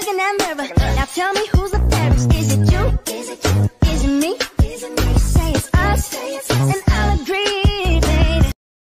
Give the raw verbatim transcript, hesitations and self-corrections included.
Taking that mirror. Now tell me who's the